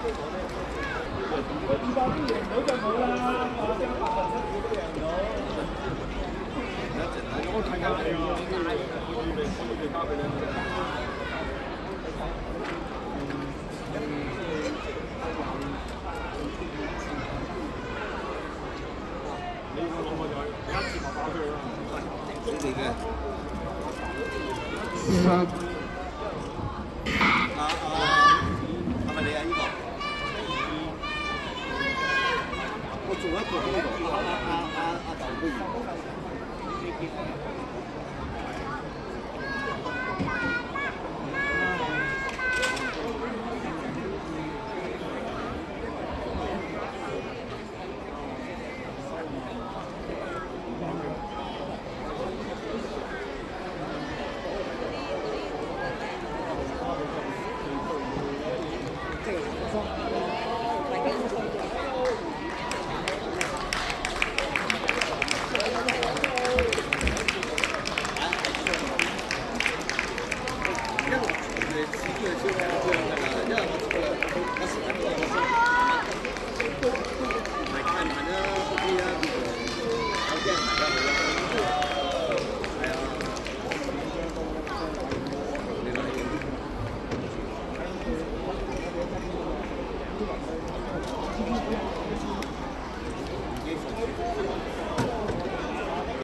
200啲贏到就冇啦，我將170都贏到。我睇下你啊，我預備交俾你。你我攞我就第一次爆出去啦，你哋嘅。係咪你啊？呢個？我做一個邊度？阿豆不如。